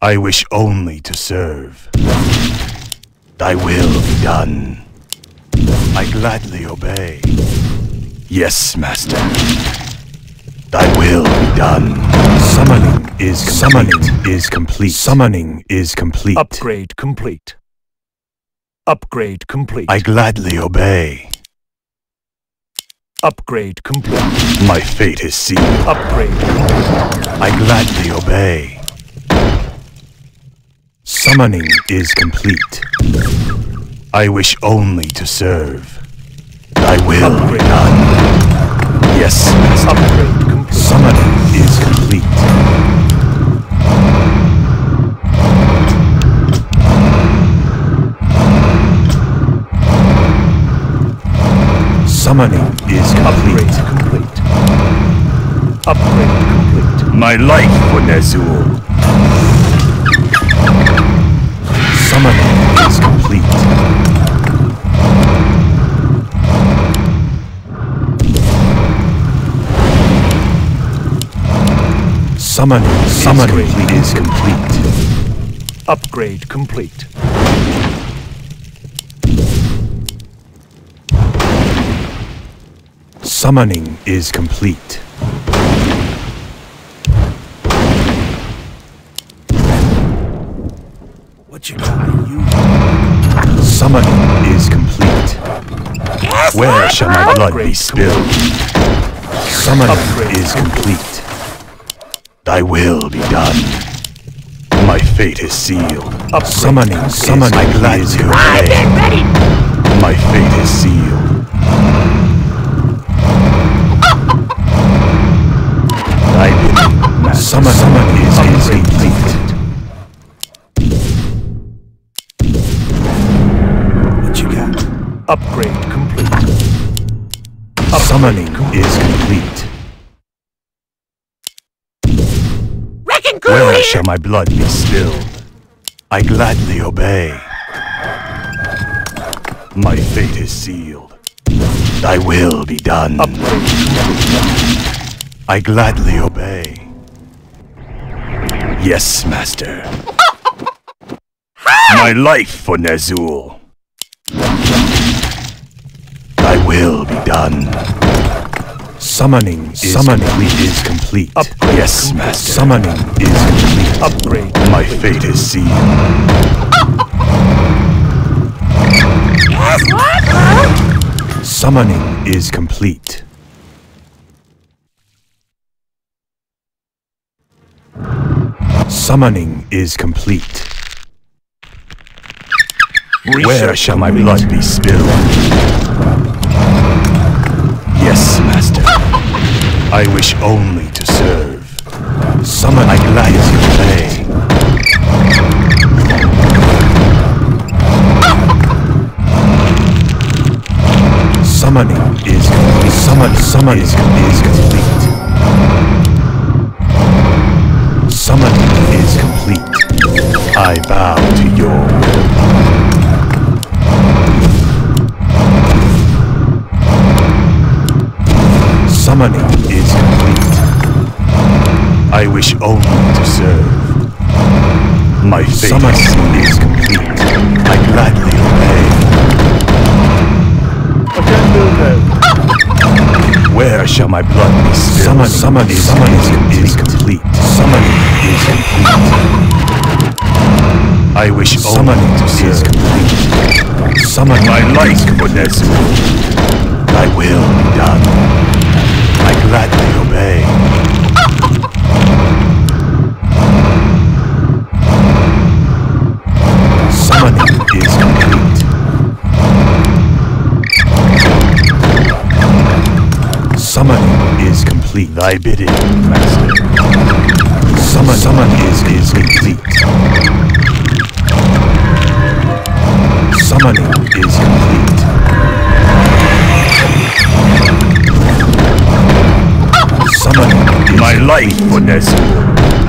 I wish only to serve. Thy will be done. I gladly obey. Yes, master. Thy will be done. Summoning is complete. Summoning is complete. Upgrade complete. Upgrade complete. I gladly obey. Upgrade complete. My fate is sealed. Upgrade. I gladly obey. Summoning is complete. I wish only to serve. Thy will be done. Yes, master. Upgrade complete. Summoning is complete. Summoning is complete. Upgrade complete. My life for Ner'zhul. Summoning is complete. Summoning is complete. Upgrade complete. Summoning is complete. What you got? Summoning is complete. Where shall my blood be Upgrade spilled? Summoning Upgrade is complete. Thy will be done. My fate is sealed. Summoning is I gladly obey. My fate is sealed. Thy bidding, master. Summoning is complete. What you got? Upgrade complete. Summoning is complete. Where shall my blood be spilled? I gladly obey. My fate is sealed. Thy will be done. Upgrade complete. I gladly obey. Yes, master. My life for Ner'zhul. Thy will be done. Summoning is complete. Upgrade Yes, complete. master. Summoning is complete. Upgrade. My fate is sealed. Summoning is complete. Summoning is complete. Where shall my blood be spilled? Yes, master. I wish only to serve. Summon I gladly obey. Summoning is complete. Summoning is complete. Summoning is complete. I bow to your will. Summoning is complete. I wish only to serve. My fate is complete. I gladly obey. Where shall my blood be spilled? Summoning is complete. Summoning is complete. I wish only to serve. Summon my life for Ner'zhul. Thy will be done. I gladly obey. Summoning is complete. Summoning is complete. Thy bidding, master. Summon is complete. Summoning is complete. Summoning is my life for Ner'zhul.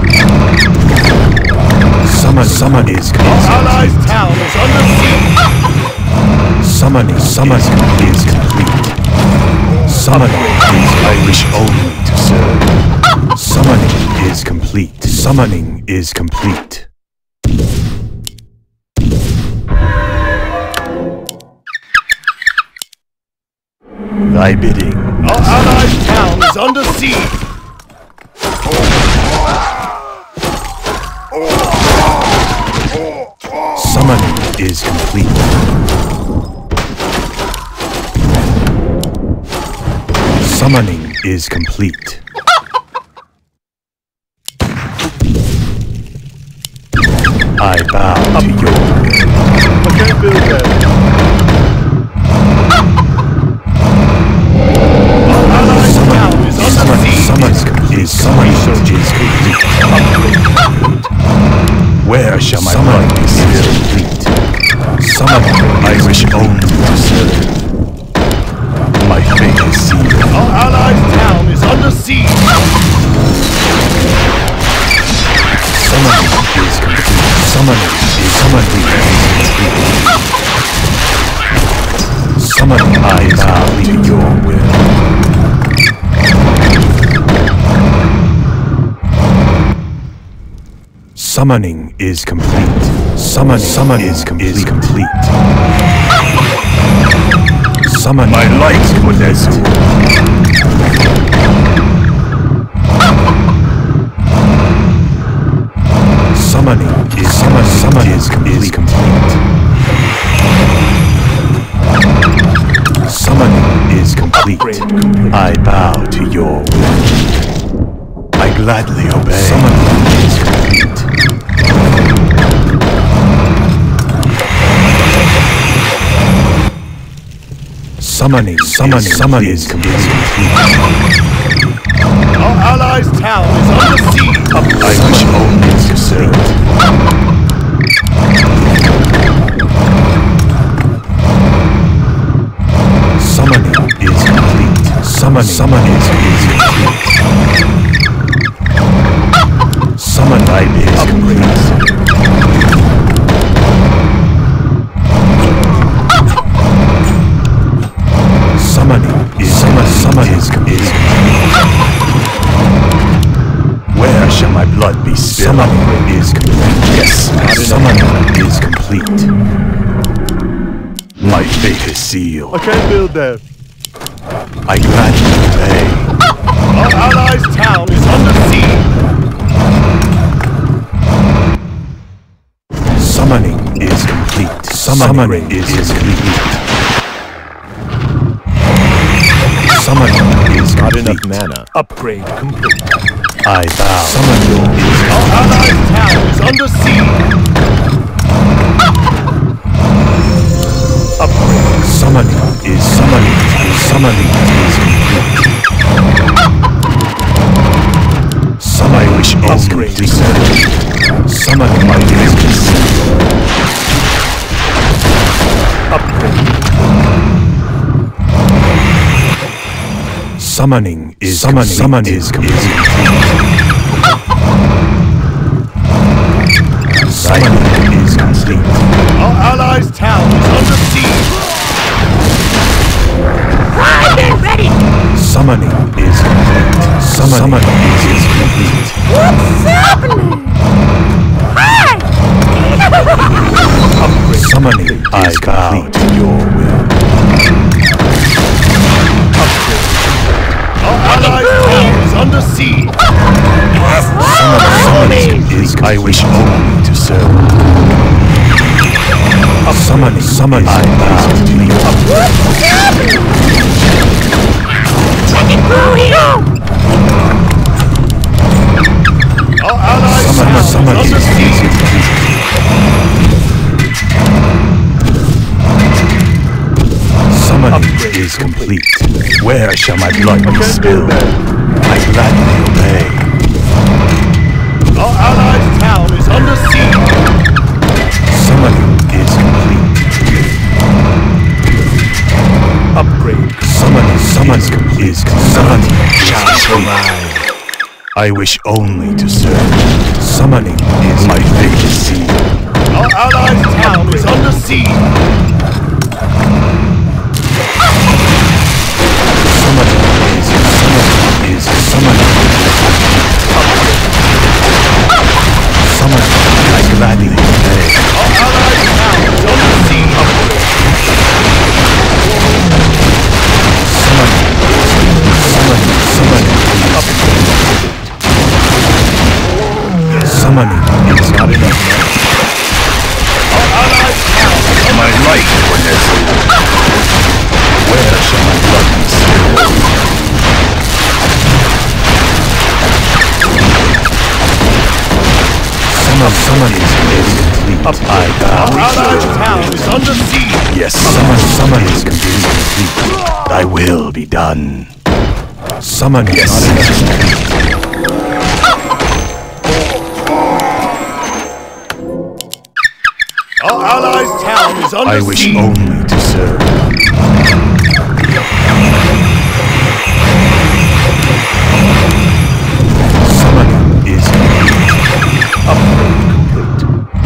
Summon is complete. Allies' town is under siege. Summoning is complete. Summoning is I wish only to serve. Summoning is complete. Summoning is complete. Thy bidding. Our allied town is under siege. Summoning is complete. Summoning is complete. I bow to your will. I can't build that. Our allied town is under siege. Summoning is complete. Where shall my blood be complete? Summoning, I wish only to serve. My fate is sealed. Our allied town is under siege. Summoning is complete. Summoning is complete. Summoning, I bow to your will. Summoning is complete. Summon is complete. Summon my light, Konezu. Summoning is complete. Summoning is complete. I bow to your will. I gladly obey. Summoning is complete. Summoning is complete. Our allies' town is under siege. I wish only to serve. Summoning is complete. Summoning is complete. Summon life is complete. Summoning is complete. Where shall my blood be spilled? Summoning is complete. Yes, summoning is complete. My fate is sealed. I can't build that. I gladly obey. Our allies' town is under siege. Summoning is complete. Summoning is complete. Summoning is Not complete. enough mana. Upgrade complete. I bow. Summoning is Our allied town is under siege. Upgrade. Summoning is complete. I wish only to serve. Summoning my business. Upgrade. Summoning is complete. Summoning is complete. Our allies' town is under siege. Get ready! Summoning is complete. Summoning is complete. What's happening? Hi! Summoning I bow to your will. Our allies' town is under siege. Summoning is I wish only to serve. Summoning I bow to your will. What's happening? Take it through here! Our allies' town is under siege. Summoning is complete. Where shall my blood be spilled? I gladly obey. Our allies' town is under siege. Summoning is complete. Upgrade. Summoning is complete. I wish only to serve. Summoning is my fate is sealed. Our allies' town is under siege. Summoning is summoning. Summoning, I gladly obey. Our allies' town is under siege. Summoning is not enough. Our allies' town is under My light for Nezu. Where shall my blood be spilled? Summoning is complete. I Our bow. allies' town is under siege. Yes, summon is complete. Thy will be done. Summon is not enough. Our allies' town is under I wish siege. only to serve. Summoning is complete. Upgrade complete.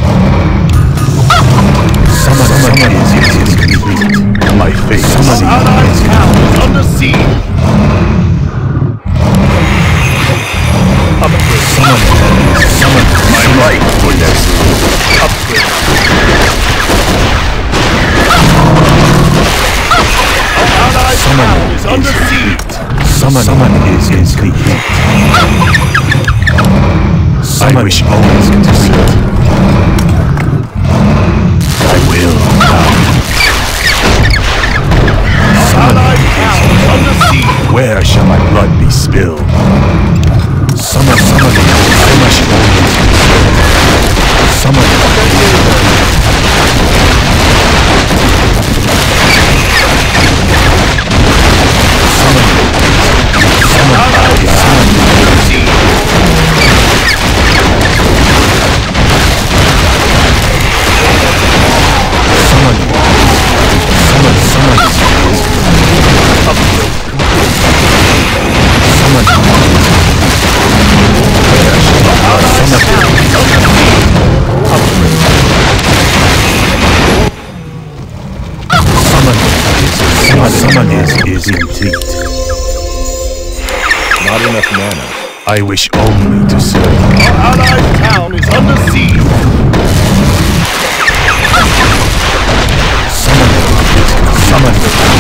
Summon is complete. My fate. Our Summoning allies' town is under siege. upgrade. Summon my light for Nezu. Upgrade. Our allies' town is under is siege. Summon is complete. I wish always to serve. I will come. Our allies' town is under siege. Where shall my blood be spilled? Summon I wish always to serve. Summon Our allies' town is under siege. Summon is complete. Not enough mana. I wish only to serve. Our allies' town is under siege. Summon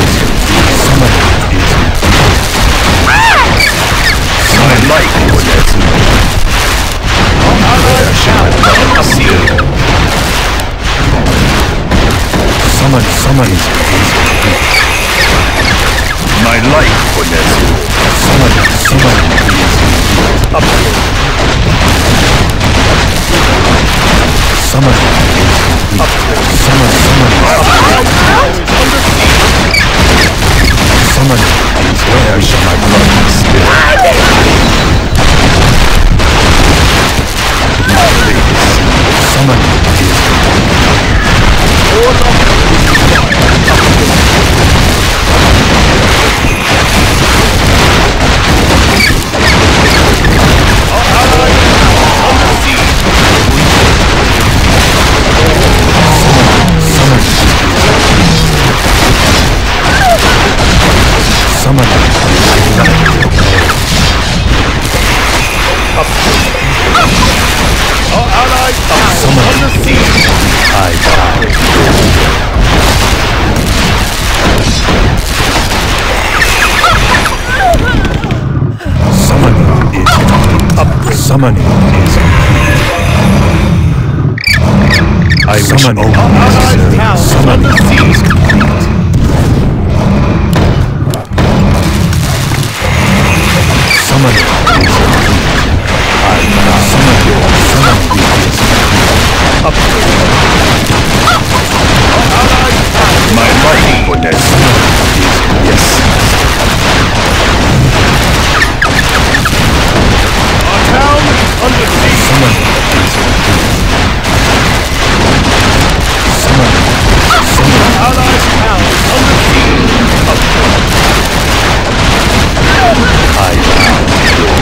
is my light for Nezu. Our allies' town is under siege. Summon is my light for Nezu. Summon is upgrade. Summon is upgrade. Our allies' town is under siege. Summon is where shall my blood be spilled? My fate is sealed. Summon is Our allies' town is under siege. Summon Our allies' town is under siege. I bow. Summoning is upgrade. Summoning is I wish only Our allies' town is under siege. Summoning is I bow. Summoning is upgrade. Our allies' town is My light for that is yes. Our town is under siege. Summoning is Our allies' town is under siege. I bow.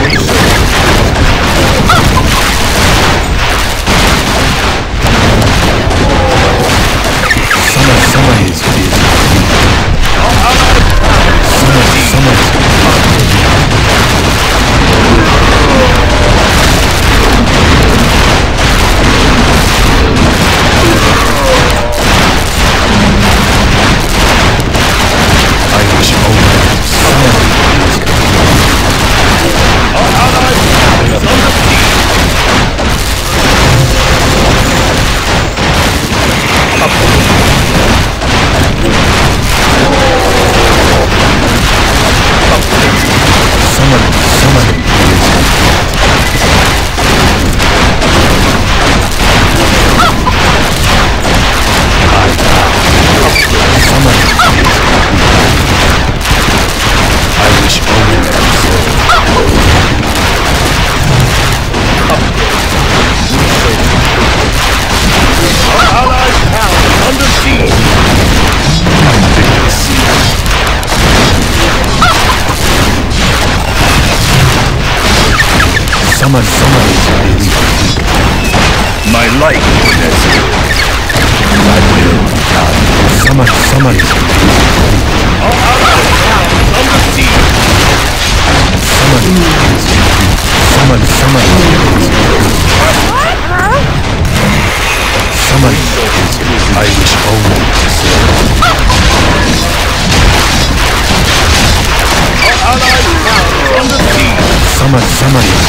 Summon is complete. My life for this. I will become. Summon is complete. Our allies now is under siege. Summon is complete. Summon is complete. Summon is complete. I wish only to serve. Our allies now is under siege. Summon is complete.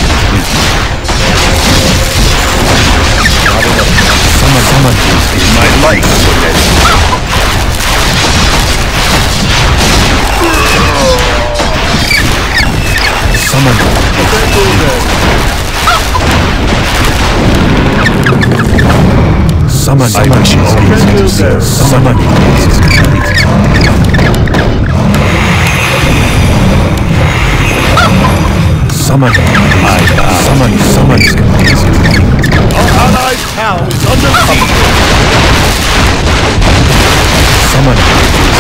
Summon is my life for this. Summon Summon I wish is to serve. Summon is complete. Summon is complete. Our allies town is under siege. Summon is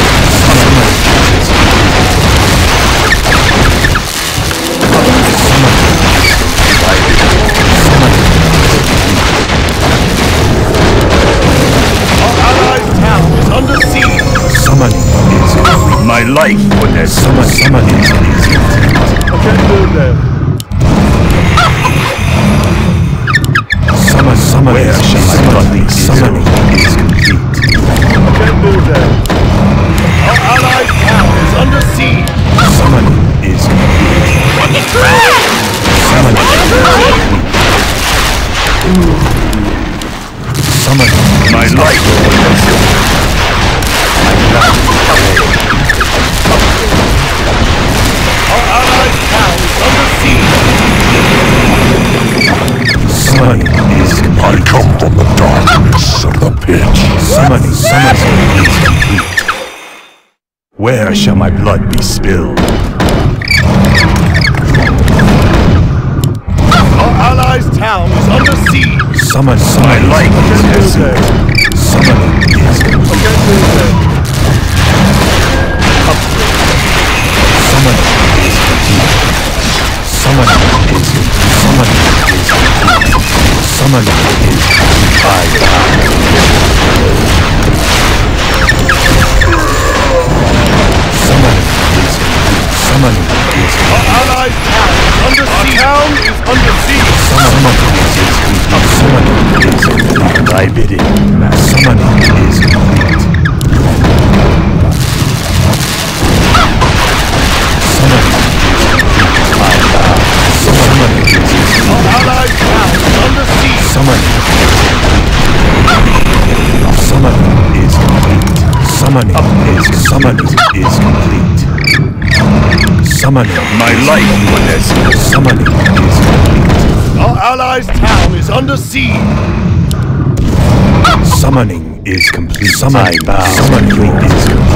my life for this. Summon is easy. I can't move there. Summon where shall I got these? Summoning is complete. I can't move there. Our allied town is under siege. Summoning is complete. Summoning is complete. Summoning my life for this. Our allied town is under siege. Summoning is complete. I come from the darkness of the pit. Summoning is complete. Where shall my blood be spilled? Our allies town is under siege. Summon my life is complete. Summoning is complete. Summoning is complete. Summoning is complete. Summoning is Summoning is our allies town is under siege. Our town is under siege. Summoning is complete. Thy bidding, summoning is complete. Our allies town is under siege. Summoning is complete. Summoning is complete. Summoning my life for this. Summoning is complete. Our allies town is under siege. Summoning is complete. Summoning is complete.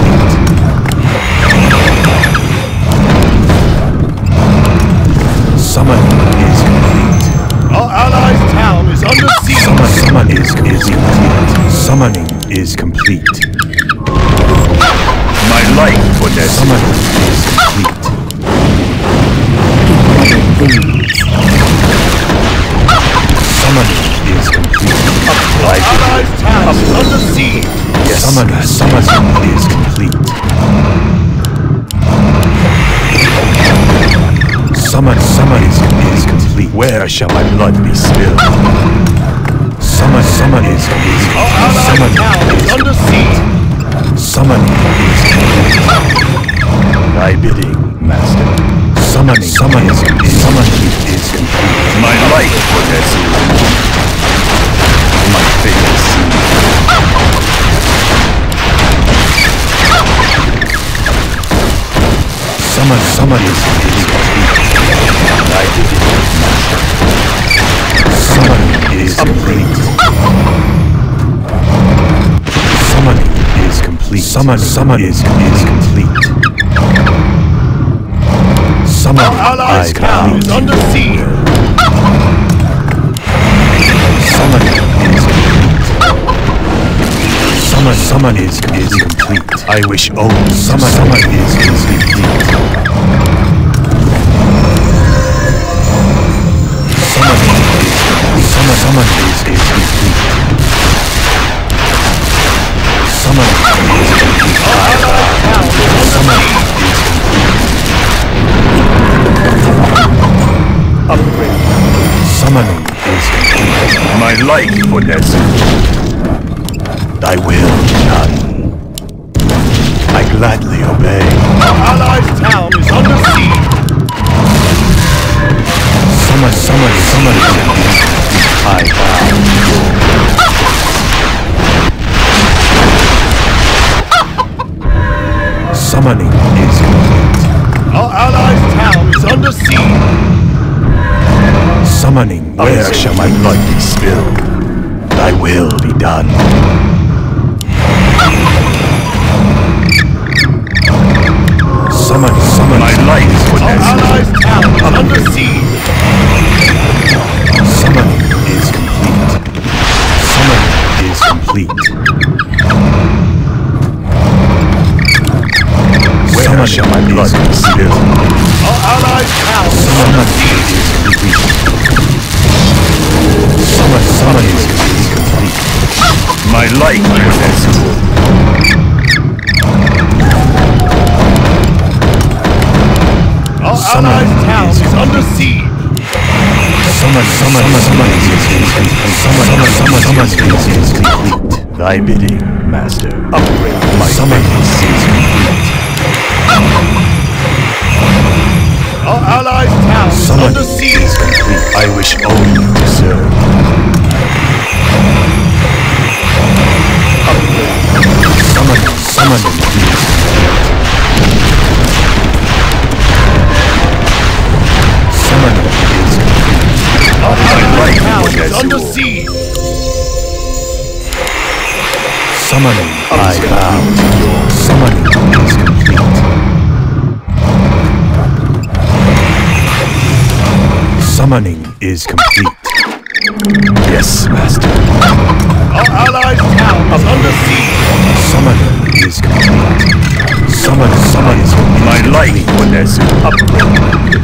Summoning is complete. Our allies town is under siege. Summoning is complete. Summoning is complete. My life for this. Summoning is complete. Summoning is complete. Our allies town is under siege. Yes. Summoning is complete. Summoning is complete. Where shall my blood be spilled? Summoning is complete. Our allies town is under siege. Summoning is complete. Thy bidding, master. Summoning is complete. My life for this. My favorite scene. Summon is complete. Thy bidding, master. Summoning is complete. Summoning is complete. Summon is complete. Summon Our allies town is under siege. Summoning is complete. Summon is complete. I wish only summon is complete. Upgrade. Summoning is complete. My life for Nezu. Thy will be done. I gladly obey. Our allies' town is under siege. Summon. I bow. Summoning is complete. Our allies' town is under siege. Summoning, where shall my blood be spilled? Thy will be done. Summon, my life for Our allies' town is under siege. Summoning is complete. Summoning is complete. Where shall my blood be spilled? Our allies' town is under siege. Summon is complete. My life for Nezu. Our allies' town is under siege. Summon is complete. Thy bidding, master. Upgrade. My summon is complete. Our allies' town is Summon under siege. is complete. I wish only to serve. Summon is complete. Summoning is complete. Our allies' town for is Nezu. under siege. Summoning, I bow to your summoning is complete. Summoning is complete. Yes, master. Our allies' town is under siege. Summoning is complete. Summon is complete. My life for Nezu. Upgrade.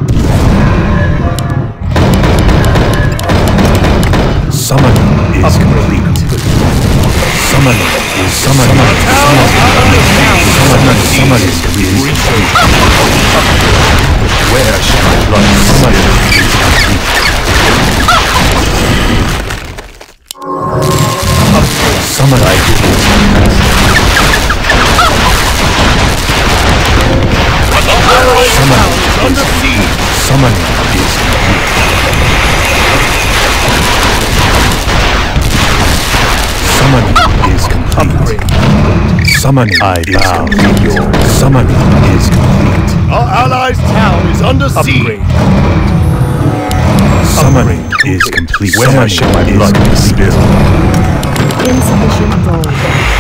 Summoning is complete. Summoning is summoning. Summon is complete. Where shall I run? Summoning is complete. Summon I Under siege. Summoning is complete. Summoning is complete. Summoning I bow to your summoning is complete. Our allies' town is under siege. Summoning is complete. Where shall my blood be spilled? Insufficient gold.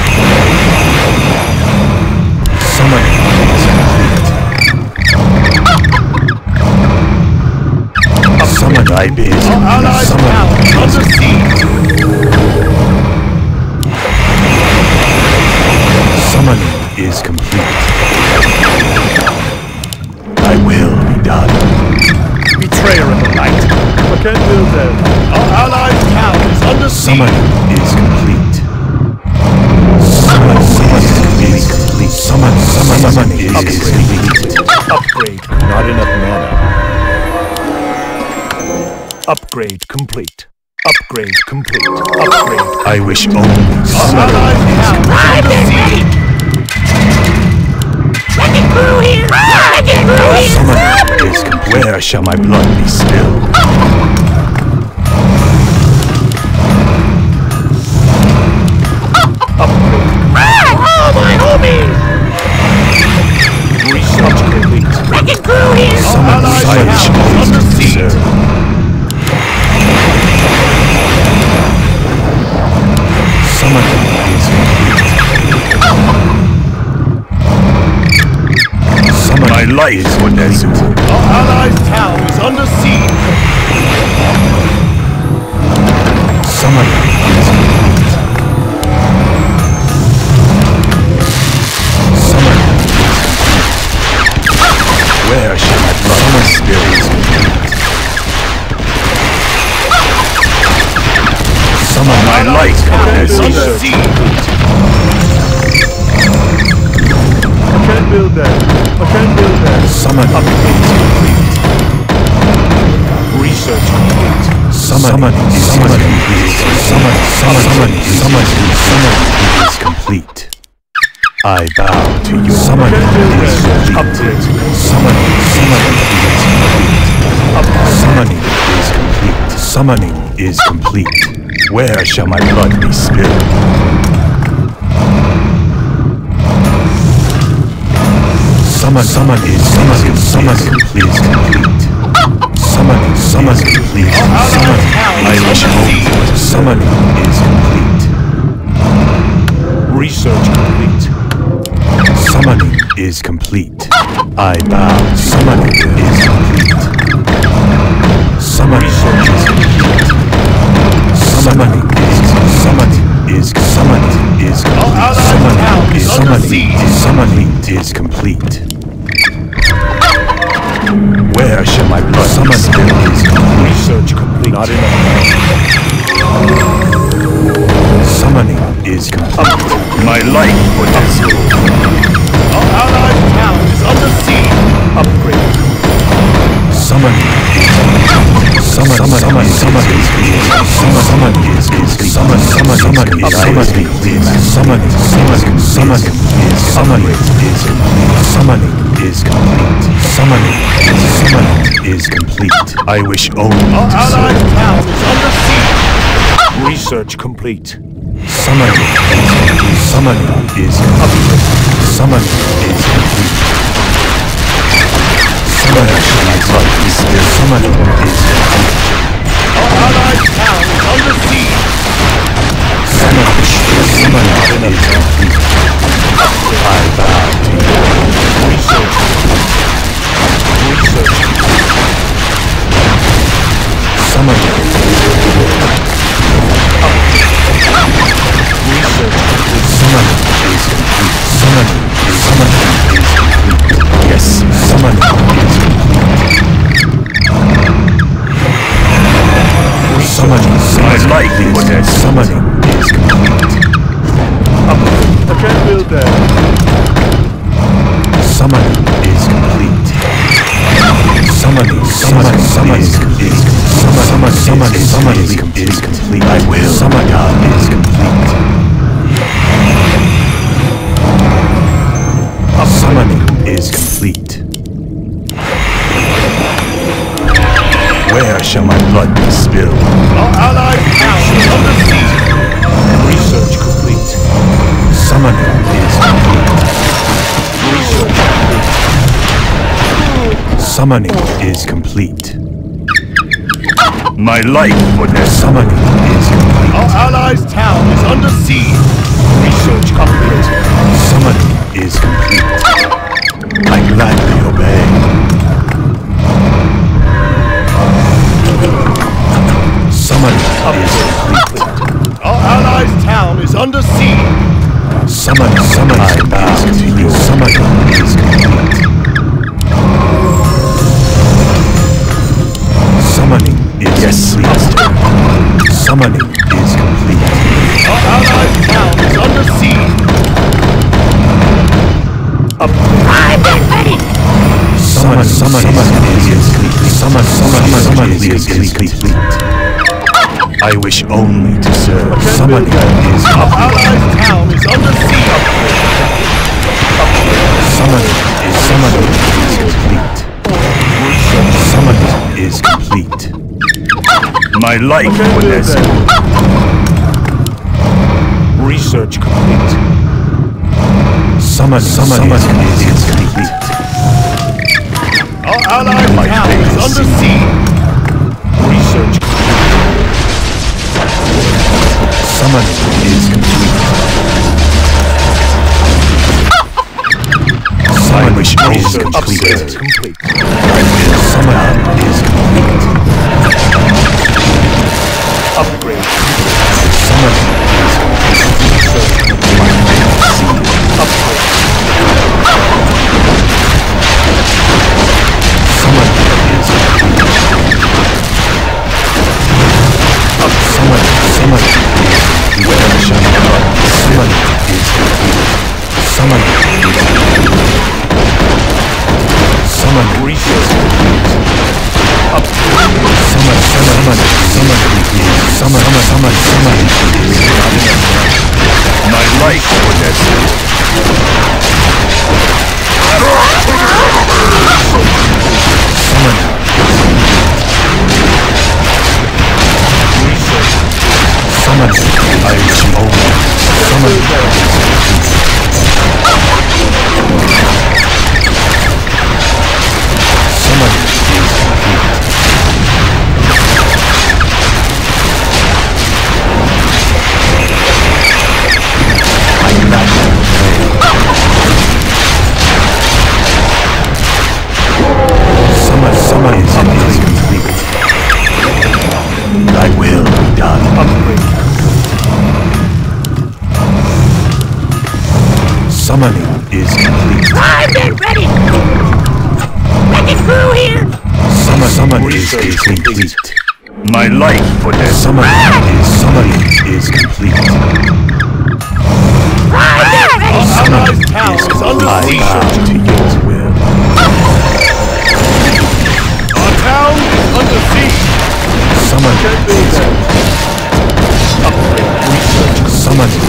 Summoning is complete. Summon I bid. Our allies' town is under siege. Summoning is complete. Thy will be done. Betrayer in the night. Again, Bilbo. Our allies' town is under siege. Summoning is complete. Summoning is complete. Summoning is complete. Upgrade. Not enough mana. Upgrade complete. Upgrade complete. Upgrade. I wish only Our summoning allies' town is I've under been siege. ready! Wrecking crew here! Wrecking crew here! summoning is complete. Where shall my blood be spilled? Oh, my homies! Research complete. Wrecking crew here! Our allies' I wish town is only under to siege. serve. Summoning is complete. Summon my life for Nezu. Our allies' town is under siege. Summoning is complete. Summoning is complete. Where shall my blood my spirit is complete? Summon my light for Town is under Nezu. siege. Summon is complete. Summoning is complete. I bow to your summoning is complete. Summoning is complete. Where shall my blood be spilled? Summoning is complete. Summoning complete. I wish home. Summoning is complete. Research complete. Summoning is complete. I bow. Summoning is complete. Summoning is complete. Summoning is complete. Where shall my blood be spilled? Research complete. Not enough. Summoning is complete. My life for this. Our allied town is under siege. Upgrade. Summoning is complete. I wish only our to allied serve. town is under siege. Research complete. Summoning is complete. Summoning is complete. Summoning is complete. Our allied town is under siege. Summoning is complete. I bow to you. Research. Summoning is complete. Yes, summoning is complete. Summoning is complete. Summoning is complete. I can't build that. Summoning is complete. Summoning is complete. I will. Summoning is complete. Summoning is complete. Where shall my blood be spilled? Our allied town is under siege. Research complete. Summoning is complete. Research complete. Summoning is complete. My life for this. Summoning is complete. Our allies' town is under siege. Research complete. Summoning is complete. I gladly obey. Summoning is complete. Our allies' town is under siege. Summoning I bow to you. Summoning is complete. Summoning is complete. Summoning is complete. Our allies' town is under siege. I've been ready. Summoning is complete. I wish only to serve. Summoning is Our complete. allies' town is under siege. Summoning is complete. Summoning is complete. My life for this. Research complete. Summoning is complete. Our allies' town is under siege. Research complete. Summoning is complete. I wish all is Upgrade complete. complete. Summoning is complete. Upgrade. Summoning is complete. Upgrade. Summoning is complete. Summoning. Where shall I go? Summoning is complete. Summoning is complete. Summoning Research complete. Summoning is not enough. My life for this. Summoning. Summoning. I wish over. Summoning. Summoning is complete. I cannot Summon is complete. Thy will be done. Upgrade. Summoning is complete. I've been ready! Make it through here! Summon is complete. My life for this. Summoning is complete. I've been ready! Summoning Allied town is is under I siege. bow to your will. Our town is under siege. Summoning Can't build there. Summoning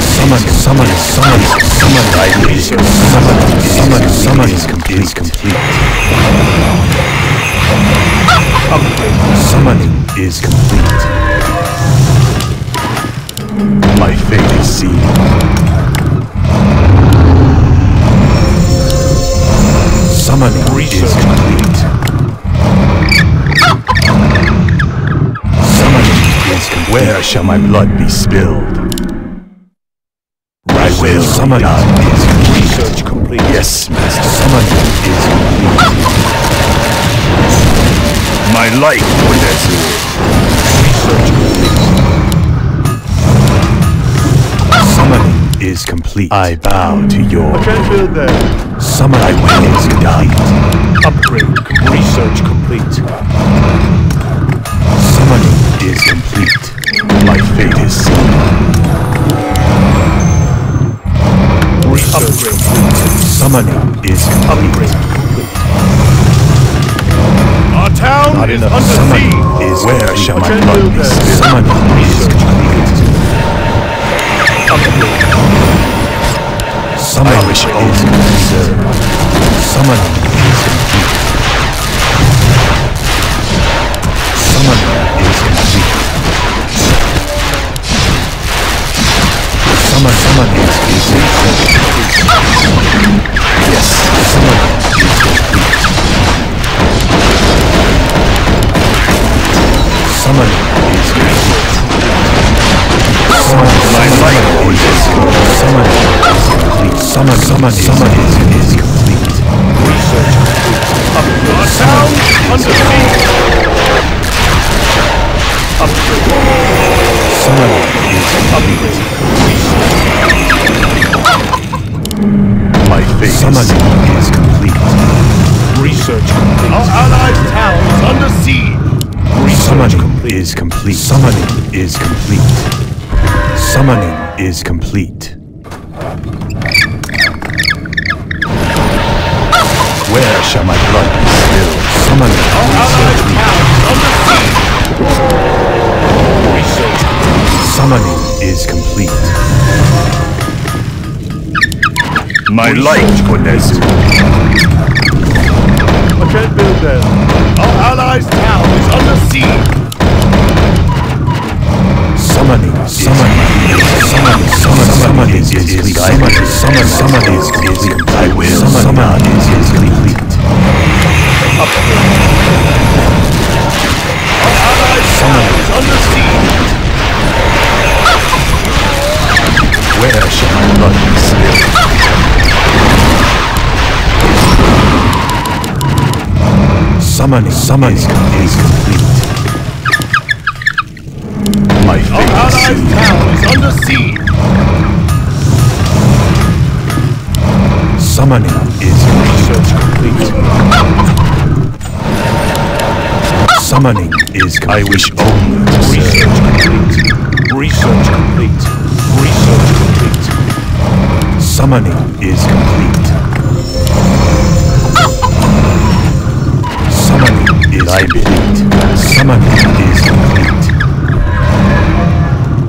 is complete. Summoning is complete. My fate is sealed. Summoning is complete. Summoning is complete. Where shall my blood be spilled? I will. Summoning is complete. Research complete. Yes, Master. Summoning is complete. My life for this. Research complete. Summoning is complete. I bow to your. I can't build there. Summoning is complete. Upgrade. Research complete. Summoning is complete. My fate is sealed. Upgrade. Summoning is complete. Our town Not is enough. under Summoning siege. is where shall my Can't blood build be there. spilled? Summoning is complete. Summoning is conserved. Summoning is complete. Summoning is complete. Summoning is complete. Yes, summoning is complete. Summoning is complete. Summoning is complete. Summoning is complete. Summoning is complete. Research complete. Our town is under siege. Upgrade. Summoning is complete. My fate. Summoning is complete. Research complete. Our allied town is under siege. Research Summoning complete. is complete. Summoning is complete. Summoning is complete. Where shall my blood be spilled? Summoning Our is allied complete. town is under siege. Research complete. Summoning is complete. My life for Nezu. I can't build there. Our allies' town is under siege. Summoning is complete. Summoning is complete. Summoning is complete. I will. Summoning is complete. Our allies' town is under siege. Where shall my blood be spilled? Summoning is complete. My Our fate is allies' sealed. town is under siege. Summoning is Research complete. Summoning is complete. I wish only to Research serve. complete. Research complete. Research complete. Summoning is complete. Summoning is complete. Summoning is complete.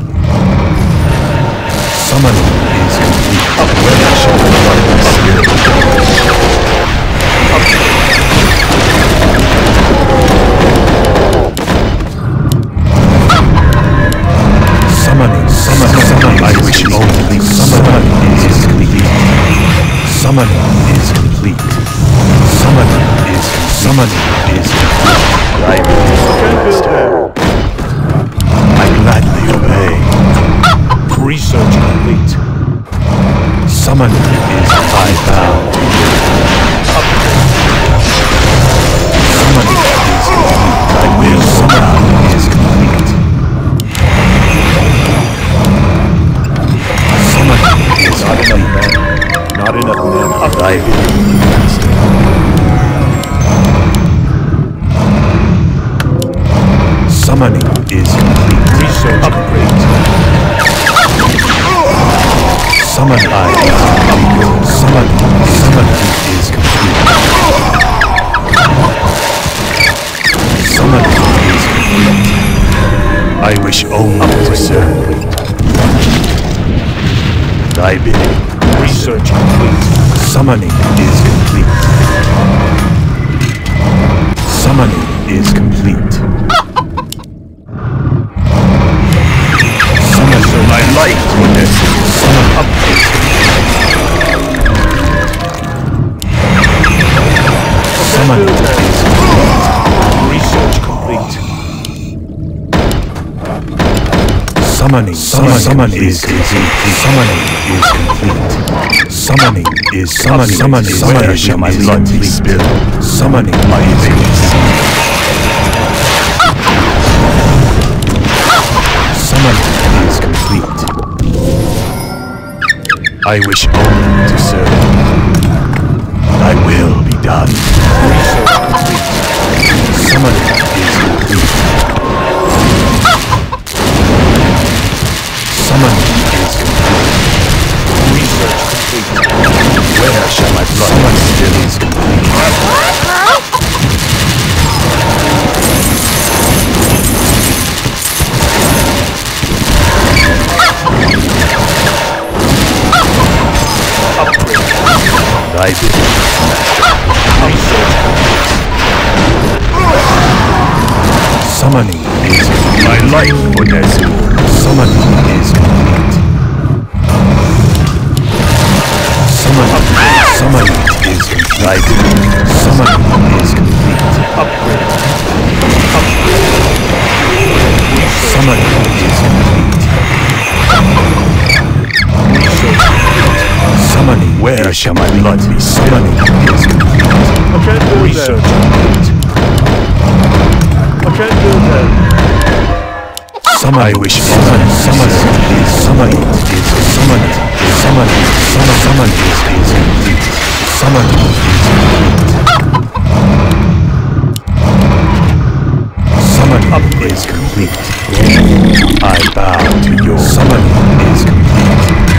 I bow. Summoning is complete. I will summon is complete. Summoning is Not enough men. Not enough men. I believe, Master. Summoning is complete. Research complete. Summoning is complete. Summoning is complete. I wish only to serve. Thy bidding. Research complete. Summoning is complete. Summoning is complete. Summoning my life for this. Summoning is complete. Summoning is complete. Research complete. Summoning is complete. Summoning is complete. Summoning is where shall my blood be spilled? Summoning my veins. Summoning is complete. I wish only to serve. Thy will be done. Summoning is complete. Summoning is complete. Research complete. Where shall my blood still is complete? Thy bidding, Master. Summoning is complete. My life for Nezu. Summoning is complete. Summoning is complete. Thy bidding. Summoning is complete. Summoning is complete. Summoning, where shall my blood be? Summoning is complete. I can't do Research that. complete. I can't do that. I wish summoning is complete. Summoning is complete. Summoning is complete. Summoning is complete. I bow to your summoning is complete.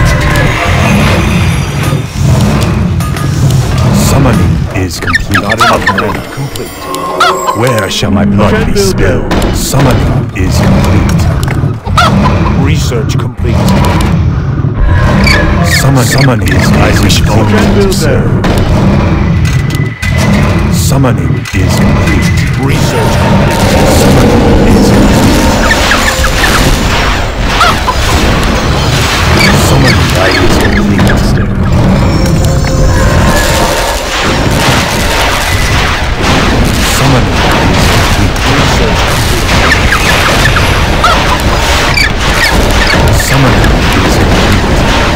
Summoning is complete. Not enough men. Complete. Where shall my blood be spilled? Summoning is complete. Research complete. Summoning is I wish only to serve. Summoning is complete. Research complete. Summoning is complete. Summoning is complete, Master. Summoning is complete. Research complete. Summoning is complete.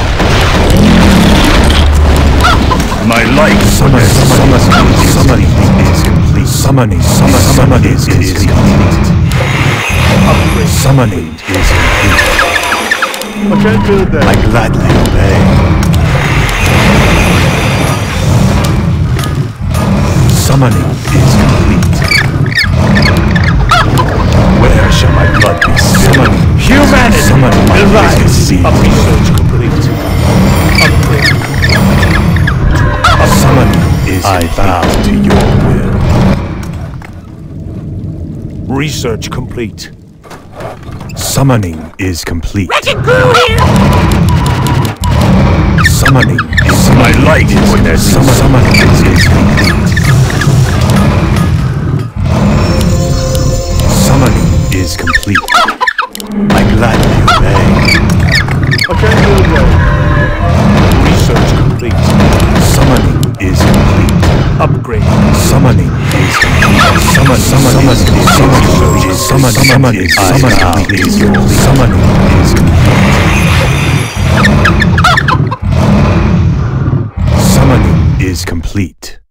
My life summoning is complete. Summoning is complete. Summoning is complete. I can't do that. I gladly obey. Summoning is complete. Where shall my blood be spilled? Humanity Summoning my will rise. legacy. Research complete. Upgrade. Summoning is I bow to your will. Research complete. Summoning is complete. Wrecking crew here! Summoning is my light is summoning is complete. Summoning is complete. I gladly obey. I can't do that. Research complete. Summoning is complete. Upgrade. Summoning is complete. Summoning is complete. Summoning is complete. is complete.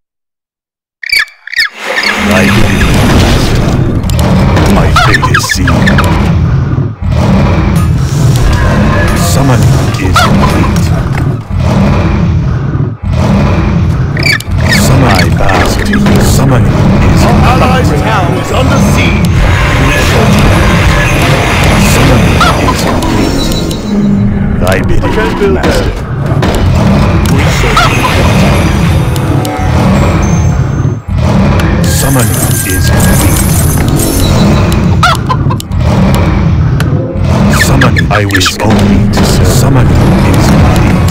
Thy bidding, master. My fate is sealed. Summoning is complete. I bow to you. Summoning is Our allies' town is under siege. Summoning is complete. Thy bidding, Can't build master. Summoning is complete. Summoning. I wish only to serve. Summoning is complete.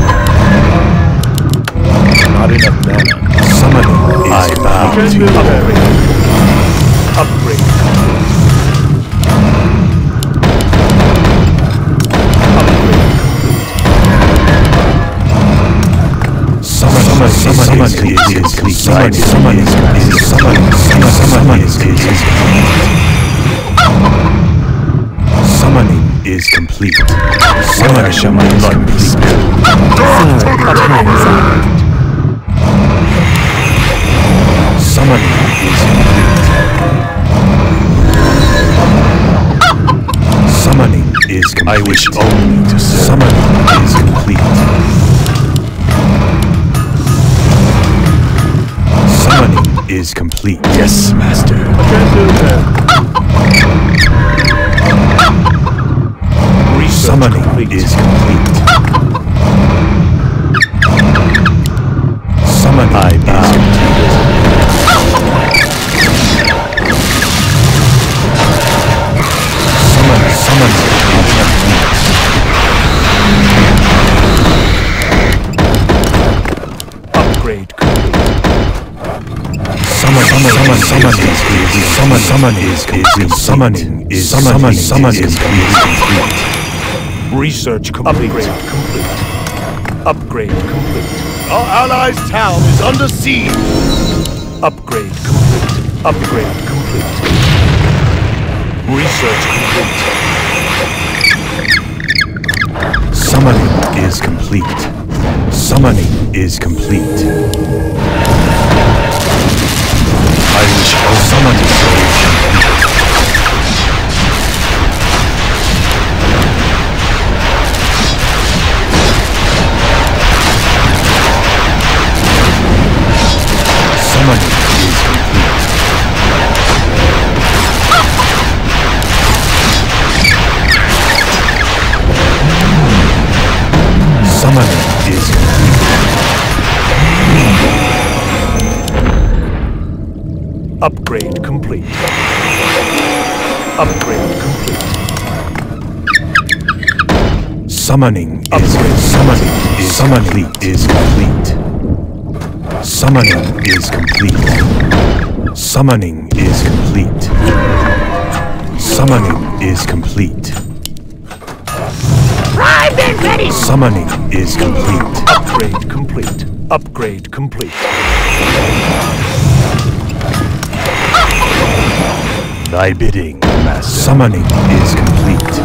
Not enough mana. Summoning is I bow Can't to build you. Upgrade. Summoning is complete. Summoning is complete. Where shall my blood be spilled? Summoning is complete. Summoning is complete. I wish only to serve. Summoning is complete. Summoning is complete. Yes, master. Can't build that. Summoning is complete. Summoning I bow. Summoning is complete. Upgrade complete. Summoning is complete. Research complete. Upgrade complete. Our allies' town is under siege. Upgrade complete. Upgrade complete. Research complete. Summoning is complete. Summoning is complete. I wish all summoning is complete. Summoning is complete. Summoning is complete. Upgrade complete. Upgrade complete. Summoning is complete. Summoning is complete. Summoning is complete. Summoning is complete. Primed and ready! Summoning is complete. Upgrade complete. Upgrade complete. Thy bidding, master. Summoning is complete.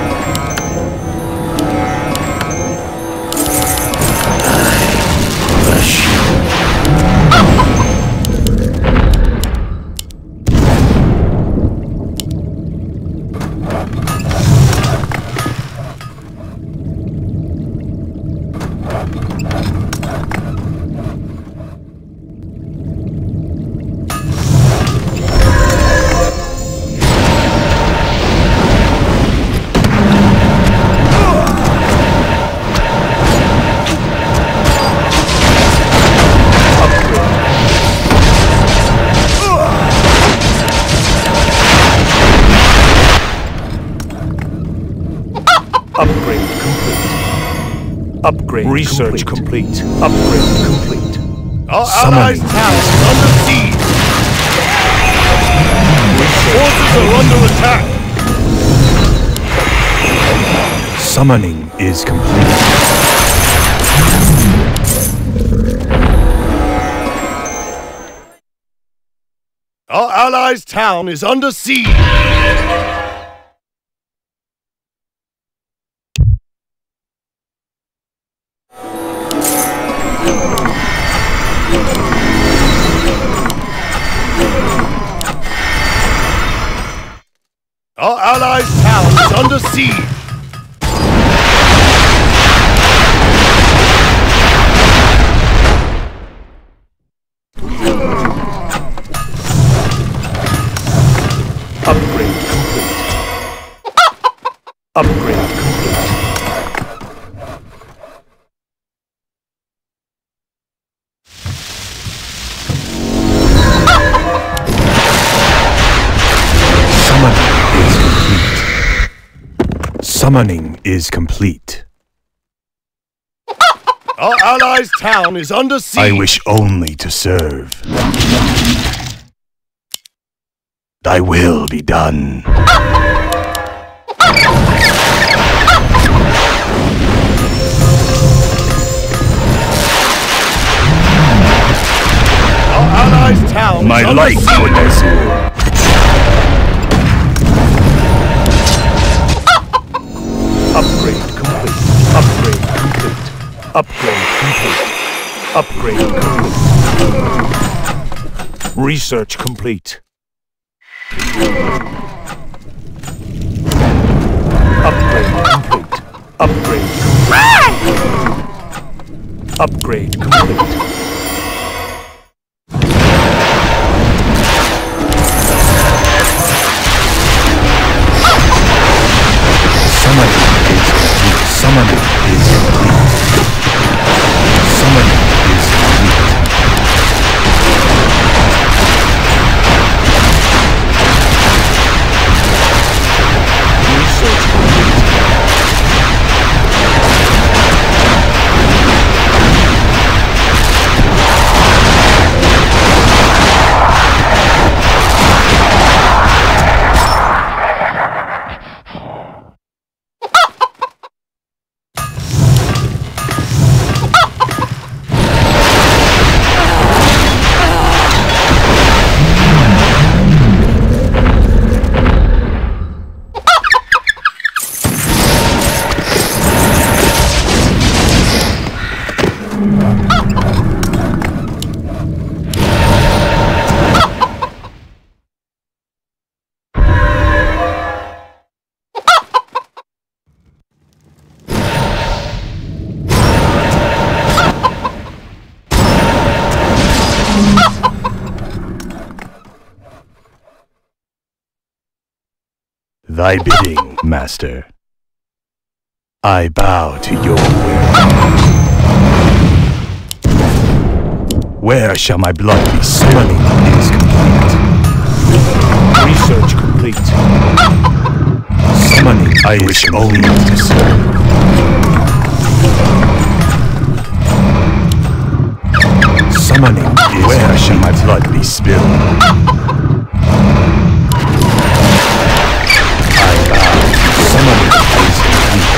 Upgrade complete. Upgrade research complete. Upgrade complete. Our allies' town is under siege. Forces are under attack. Summoning is complete. Our allies' town is under siege. Our allies' town is under siege! Upgrade complete. Upgrade complete. Summoning is complete. Our allies' town is under siege! I wish only to serve. Thy will be done. Our allies' town My is under life siege! for Nazul. Upgrade complete. Upgrade complete. Upgrade complete. Upgrade complete. Research complete. Upgrade complete. Upgrade complete. Upgrade complete. Summoning is complete. Summoning is complete. Research complete. Thy bidding, Master. I bow to your will. Where shall my blood be? Summoning is complete. Research complete. Summoning I wish only to serve. Summoning is where shall my blood be spilled? Summoning is complete.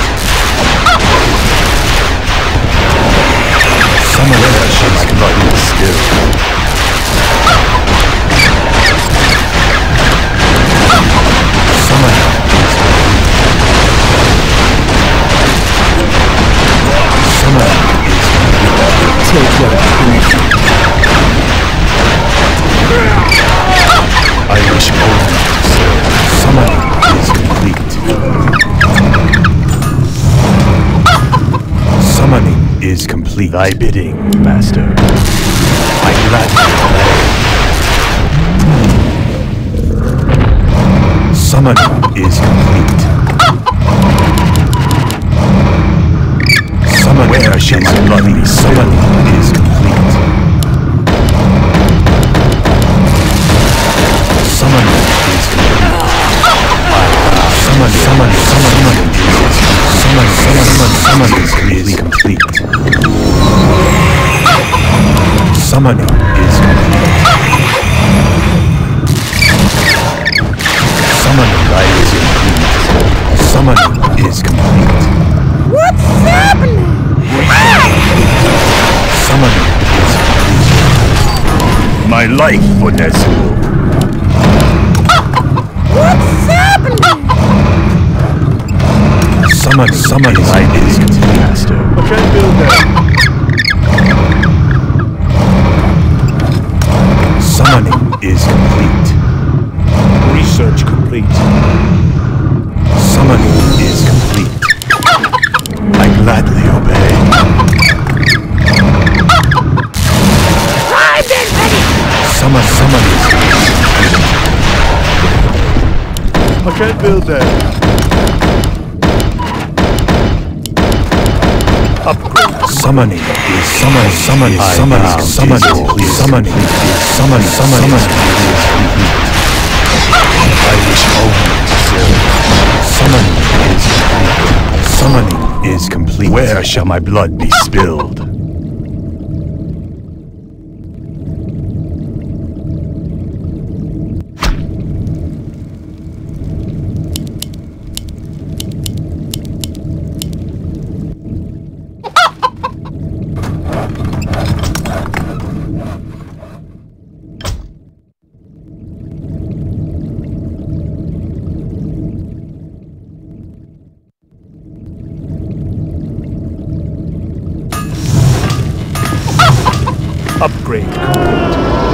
Summoning shall my blood be spilled. Summoning is complete. Summoning is complete. Take what I need. I wish only to serve. Summoning is complete. Summoning is complete. Thy bidding, Master. I gladly obey. Summoning is complete. Summoning where shall my blood be? Summoning is complete. Summoning is complete. Summoning is complete. Summoning is complete. Summoning is complete. Summoning is complete. What's happening? Summoning is complete. My life for Nazul. What's happening? Summoning is complete, Master. I can't build that. Summoning is complete. Research complete. gladly obey. I've been ready! Summon is... I can't build that. Upgrade. Summoning is summoning. I wish only to serve. Summoning is complete. Where shall my blood be spilled? Upgrade complete.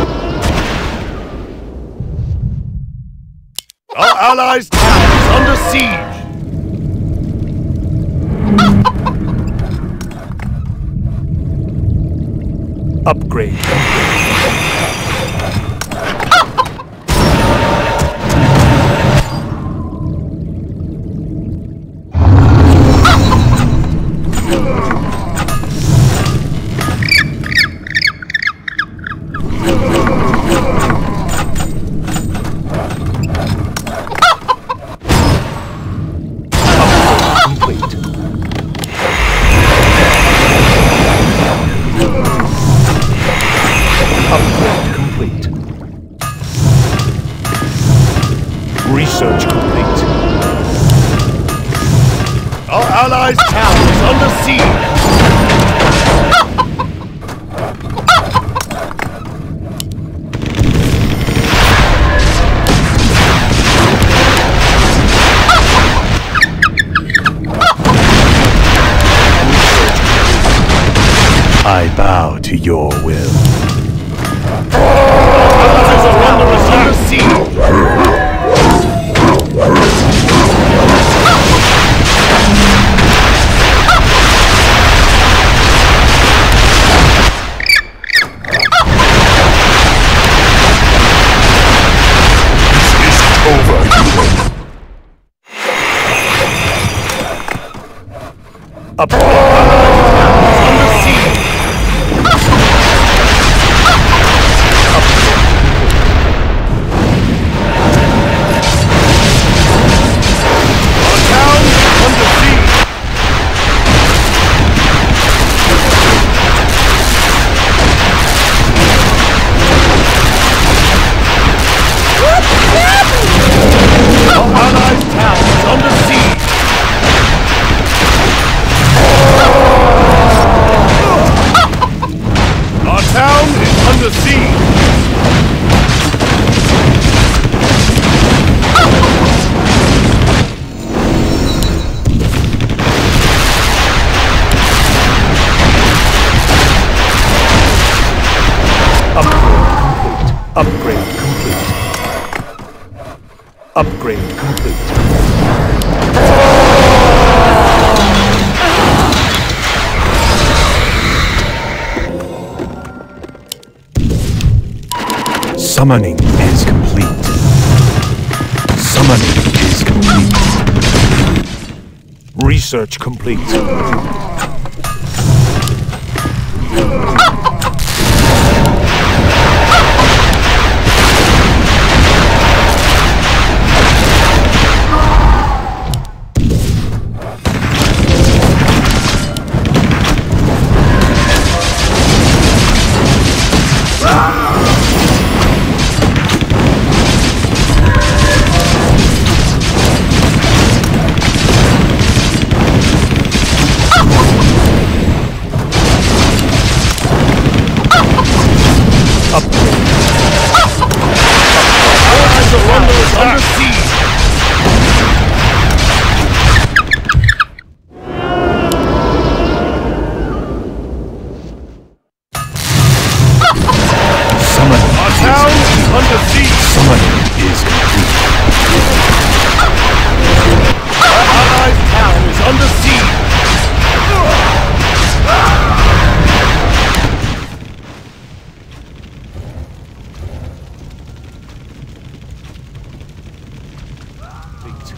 Our allies' town is under siege! Upgrade complete. Research complete. Our allies' town is under siege! I bow to your will. Allies are under siege! Upgrade complete. Summoning is complete. Summoning is complete. Research complete. complete.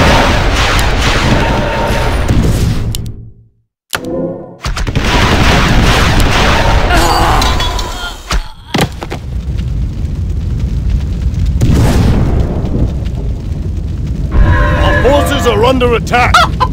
Our forces are under attack.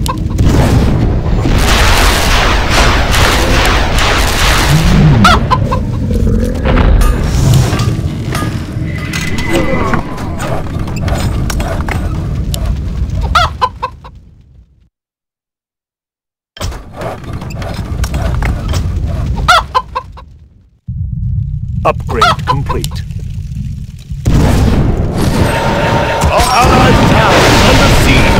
Upgrade complete. Our allied town is under siege.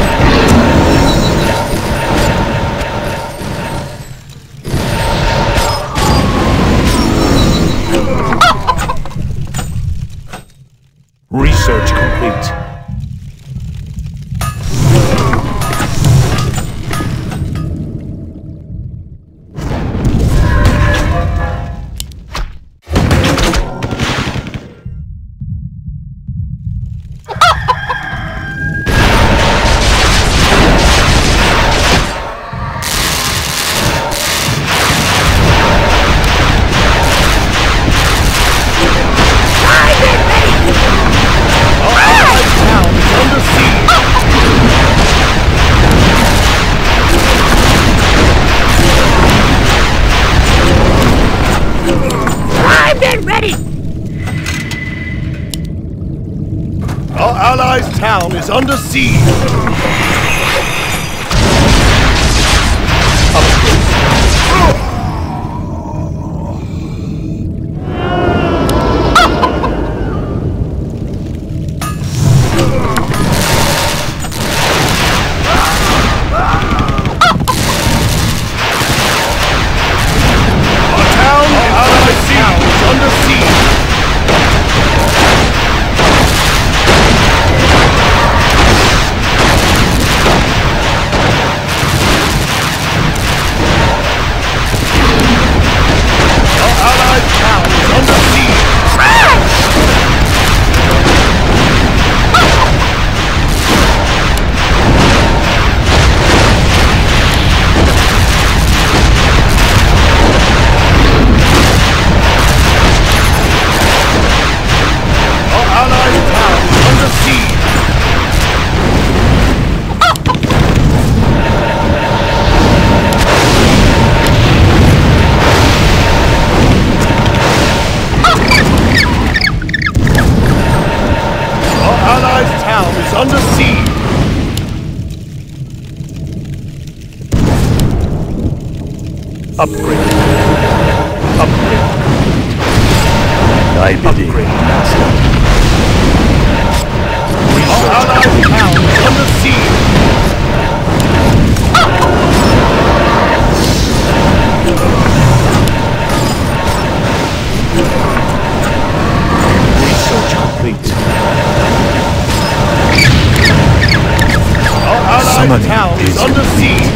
Research complete. Our allies' town is under siege. Under siege! Upgrade. Upgrade. Thy bidding, master. Our allied town is under siege! Research complete. Our allied town is under siege!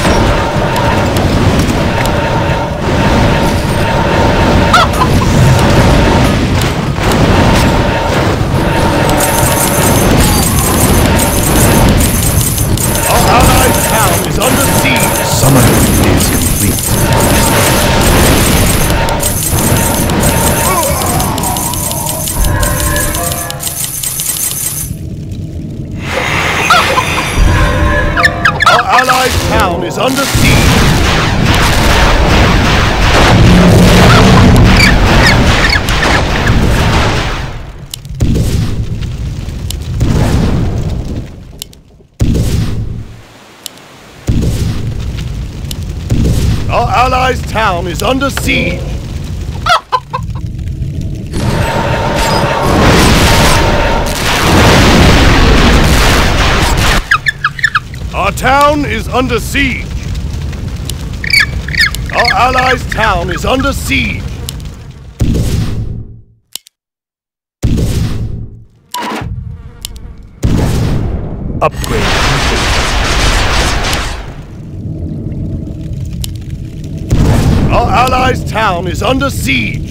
Town is under siege! Our allies' town is under siege! Our town is under siege! Our allies' town is under siege! Upgrade complete. Our allies' town is under siege!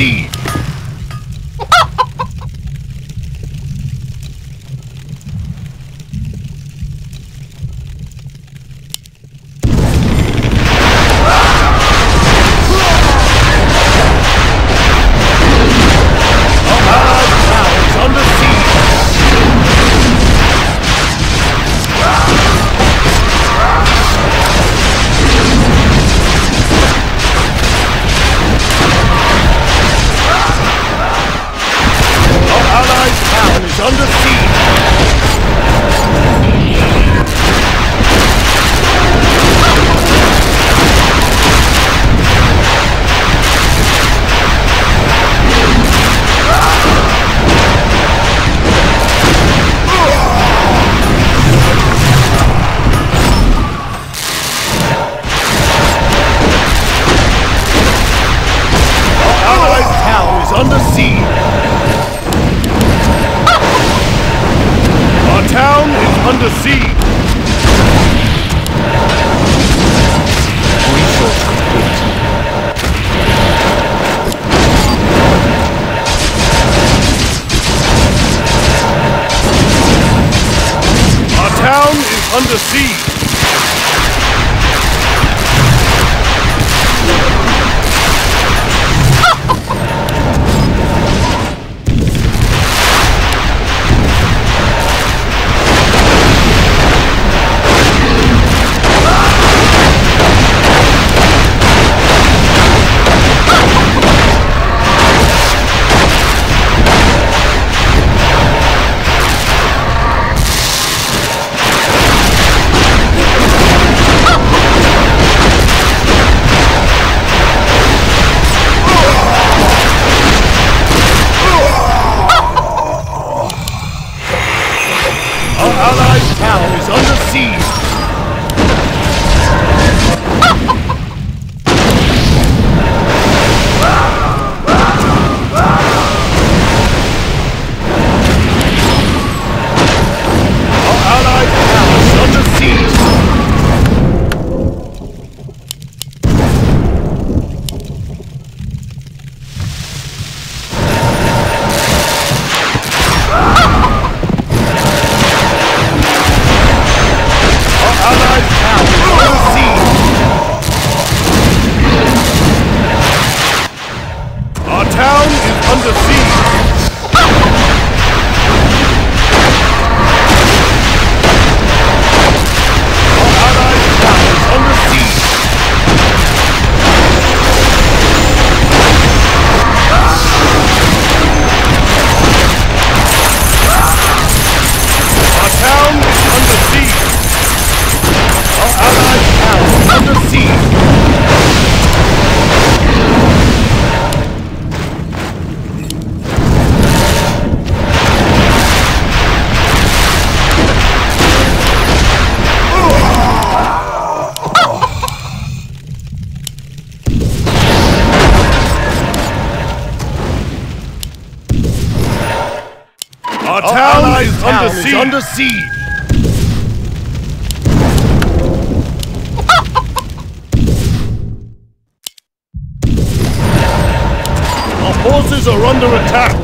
siege! Under siege! Our allied town is under siege! Our town is under siege! Resource complete. Our town is under siege! Allied town is under siege! Our allied town is under siege! Allied town is under siege! Our town is under siege! Our allied town is under siege! Our town is under siege! Our allied town is under siege! Our town is under siege! Our forces are under attack!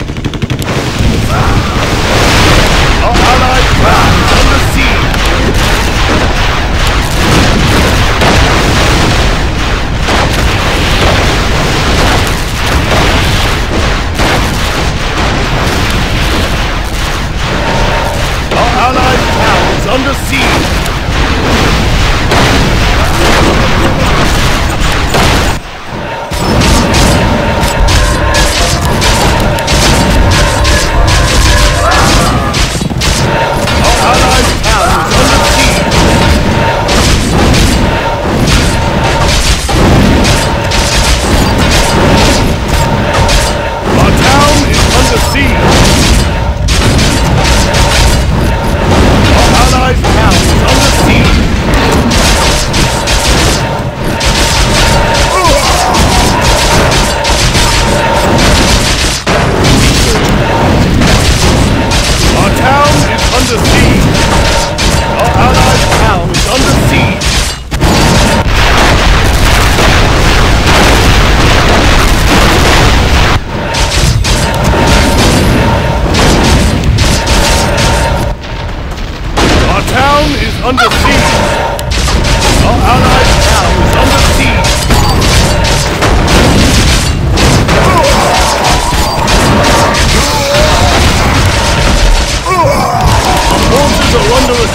Our allied town is under siege! Our allied town is under siege!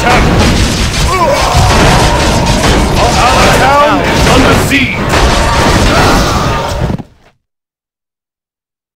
Our town is under siege!